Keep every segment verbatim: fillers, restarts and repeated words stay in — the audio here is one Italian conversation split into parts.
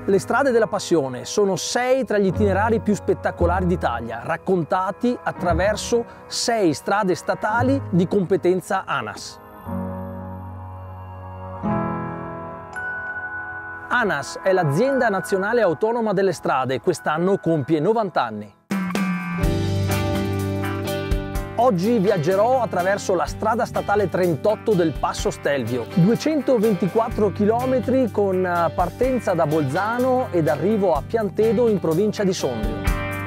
Le strade della passione sono sei tra gli itinerari più spettacolari d'Italia, raccontati attraverso sei strade statali di competenza ANAS. ANAS è l'azienda nazionale autonoma delle strade e quest'anno compie novanta anni. Oggi viaggerò attraverso la strada statale trentotto del Passo Stelvio, duecentoventiquattro chilometri con partenza da Bolzano ed arrivo a Piantedo in provincia di Sondrio.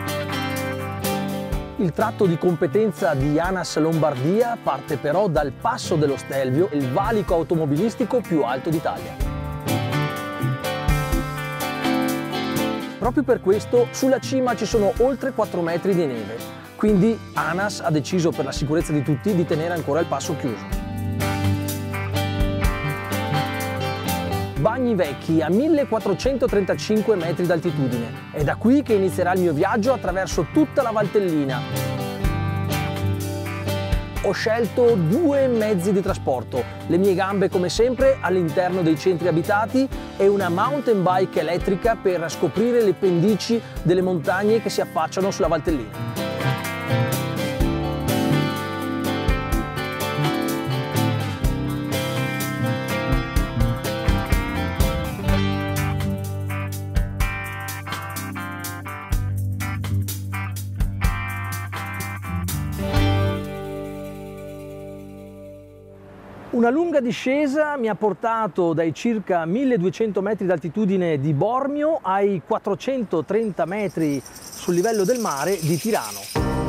Il tratto di competenza di ANAS Lombardia parte però dal Passo dello Stelvio, il valico automobilistico più alto d'Italia. Proprio per questo sulla cima ci sono oltre quattro metri di neve. Quindi ANAS ha deciso, per la sicurezza di tutti, di tenere ancora il passo chiuso. Bagni Vecchi a millequattrocentotrentacinque metri d'altitudine. È da qui che inizierà il mio viaggio attraverso tutta la Valtellina. Ho scelto due mezzi di trasporto, le mie gambe come sempre all'interno dei centri abitati e una mountain bike elettrica per scoprire le pendici delle montagne che si affacciano sulla Valtellina. Una lunga discesa mi ha portato dai circa milleduecento metri d'altitudine di Bormio ai quattrocentotrenta metri sul livello del mare di Tirano.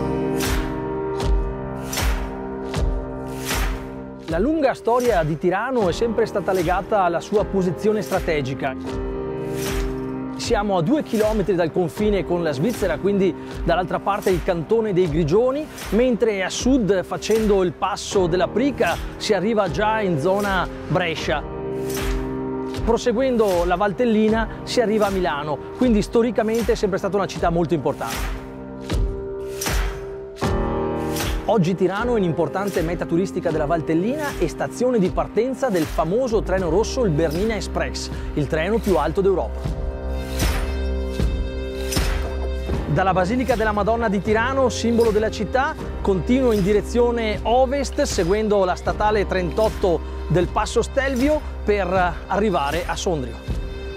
La lunga storia di Tirano è sempre stata legata alla sua posizione strategica. Siamo a due chilometri dal confine con la Svizzera, quindi dall'altra parte il cantone dei Grigioni, mentre a sud, facendo il passo della Prica, si arriva già in zona Brescia. Proseguendo la Valtellina si arriva a Milano, quindi storicamente è sempre stata una città molto importante. Oggi Tirano è un'importante meta turistica della Valtellina e stazione di partenza del famoso treno rosso, il Bernina Express, il treno più alto d'Europa. Dalla Basilica della Madonna di Tirano, simbolo della città, continuo in direzione ovest seguendo la statale trentotto del Passo Stelvio per arrivare a Sondrio.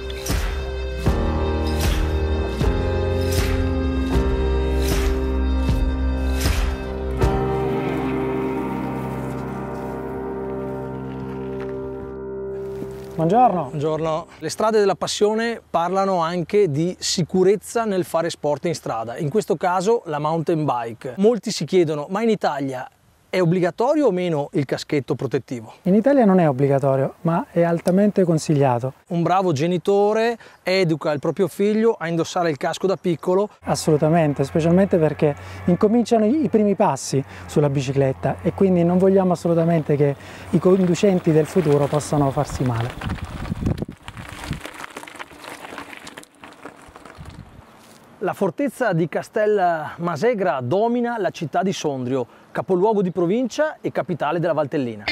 Buongiorno. Buongiorno. Le strade della passione parlano anche di sicurezza nel fare sport in strada, in questo caso la mountain bike. Molti si chiedono, ma in Italia è obbligatorio o meno il caschetto protettivo? In Italia non è obbligatorio, ma è altamente consigliato. Un bravo genitore educa il proprio figlio a indossare il casco da piccolo? Assolutamente, specialmente perché incominciano i primi passi sulla bicicletta e quindi non vogliamo assolutamente che i conducenti del futuro possano farsi male. La fortezza di Castel Masegra domina la città di Sondrio, capoluogo di provincia e capitale della Valtellina.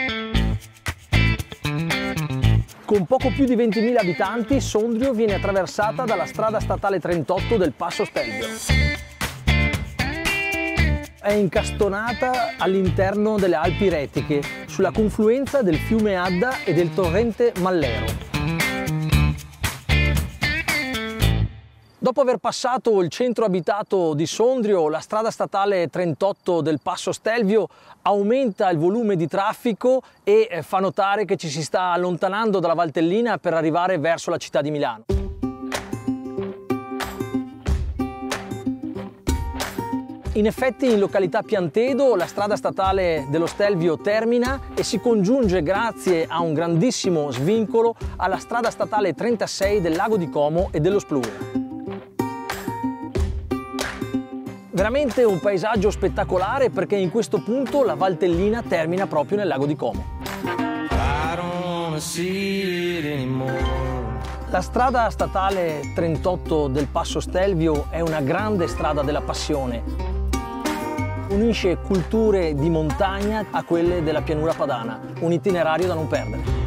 Con poco più di ventimila abitanti, Sondrio viene attraversata dalla strada statale trentotto del Passo Stelvio. È incastonata all'interno delle Alpi Retiche, sulla confluenza del fiume Adda e del torrente Mallero. Dopo aver passato il centro abitato di Sondrio, la strada statale trentotto del Passo Stelvio aumenta il volume di traffico e fa notare che ci si sta allontanando dalla Valtellina per arrivare verso la città di Milano. In effetti in località Piantedo la strada statale dello Stelvio termina e si congiunge grazie a un grandissimo svincolo alla strada statale trentasei del Lago di Como e dello Spluga. Veramente un paesaggio spettacolare perché in questo punto la Valtellina termina proprio nel Lago di Como. La strada statale trentotto del Passo Stelvio è una grande strada della passione. Unisce culture di montagna a quelle della pianura padana, un itinerario da non perdere.